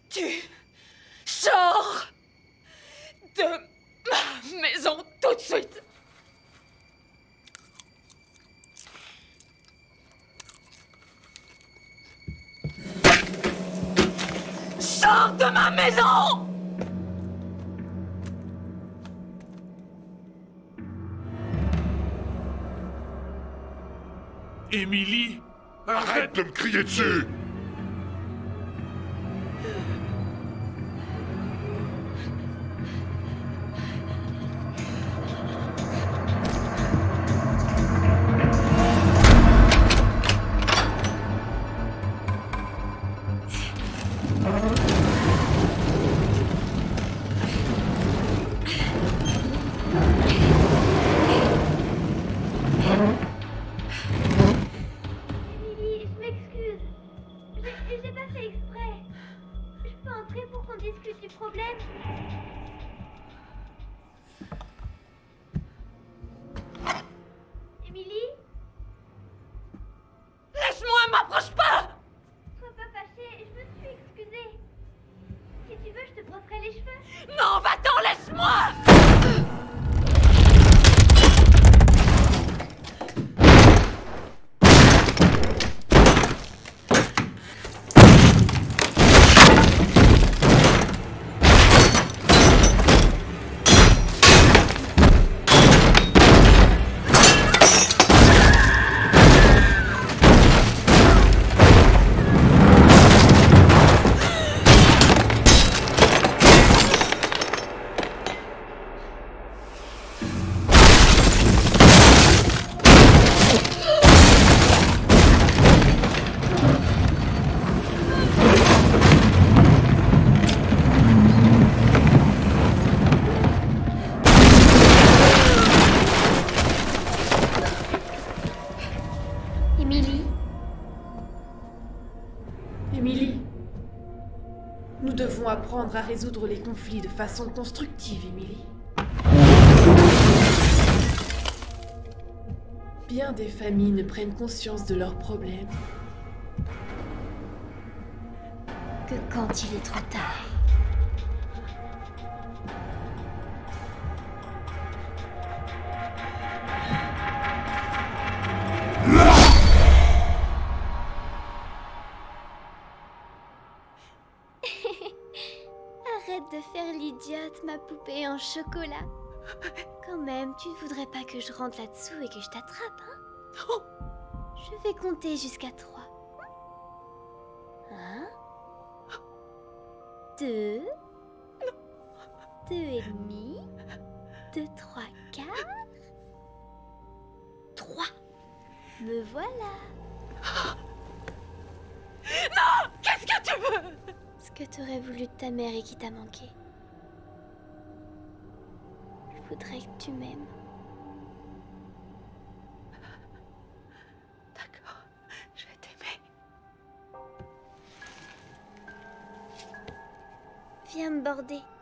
Tu sors de ma maison tout de suite. Sors de ma maison! Émilie, arrête de me crier dessus! J'ai pas fait exprès. Je peux entrer pour qu'on discute du problème? Émilie? Laisse-moi, m'approche pas! Sois pas fâchée, je me suis excusée. Si tu veux, je te brosserai les cheveux. Non, va-t'en, laisse-moi! Émilie? Émilie, nous devons apprendre à résoudre les conflits de façon constructive, Émilie. Bien des familles ne prennent conscience de leurs problèmes Que quand il est trop tard. Arrête de faire l'idiote, ma poupée en chocolat. Quand même, tu ne voudrais pas que je rentre là-dessous et que je t'attrape, hein? Non. Je vais compter jusqu'à 3. 1, 2, 2 et demi, 2, 3, 4, 3. Me voilà. Non! Qu'est-ce que tu veux? Ce que t'aurais voulu de ta mère et qui t'a manqué. Je voudrais que tu m'aimes. D'accord, je vais t'aimer. Viens me border.